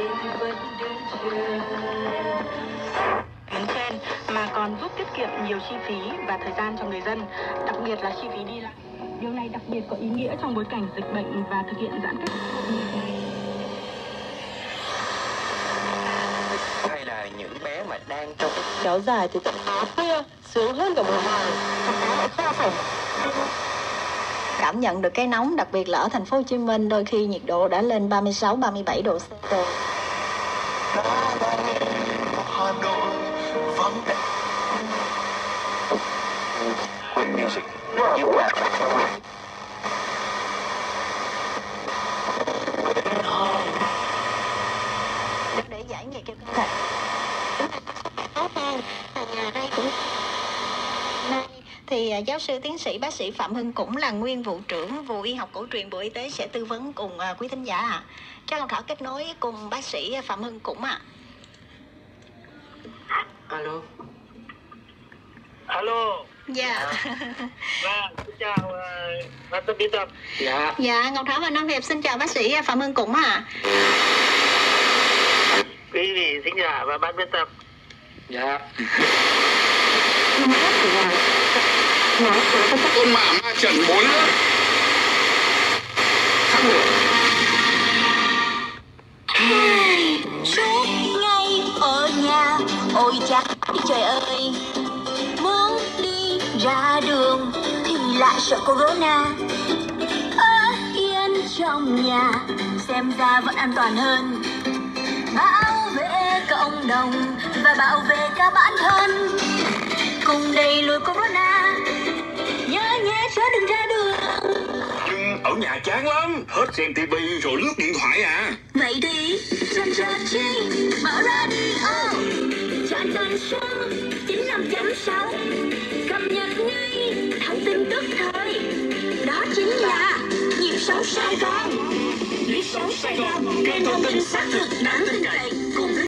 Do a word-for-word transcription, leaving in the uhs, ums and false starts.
Tuyến trên mà còn giúp tiết kiệm nhiều chi phí và thời gian cho người dân, đặc biệt là chi phí đi lại. Điều này đặc biệt có ý nghĩa trong bối cảnh dịch bệnh và thực hiện giãn cách. Hay là những bé mà đang trong cái kéo dài từ tận khuya sướng hơn cả mùa hè. Cảm nhận được cái nóng, đặc biệt là ở thành phố Hồ Chí Minh, đôi khi nhiệt độ đã lên ba mươi sáu, ba mươi bảy độ C rồi. Hà Nội vắng Queen Music giúp bạn để giải nhiệt cho cơ thể. Thì giáo sư tiến sĩ bác sĩ Phạm Hưng cũng là nguyên vụ trưởng vụ y học cổ truyền Bộ Y tế sẽ tư vấn cùng uh, quý thính giả ạ. À. Cho Ngọc Thảo kết nối cùng bác sĩ Phạm Hưng cũng ạ. À. Alo. Alo. Dạ. Vâng, xin chào ban biên tập. Dạ. Dạ, Ngọc Thảo và Nam Hiệp xin chào bác sĩ Phạm Hưng cũng ạ. À. Quý vị thính giả và ban biên tập. Dạ. Ôn mạ ma trận bốn nữa. Thắng được. Suốt ngày ở nhà, ôi cha trời ơi, muốn đi ra đường thì lại sợ corona. Ở yên trong nhà xem ra vẫn an toàn hơn. Bảo vệ cộng đồng và bảo vệ cả bản thân, cùng đẩy lùi corona. Nhớ nhé chớ đừng ra đường. Nhưng ở nhà chán lắm, hết xem tivi rồi lướt điện thoại à. Vậy thì chân chờ chi, mở radio chọn tần số chín mươi lăm chấm sáu, cập nhật ngay thông tin tức thời. Đó chính là Nhịp Sống Sài Gòn. Nhịp Sống Sài Gòn, kênh thông tin xác thực đáng tin cậy.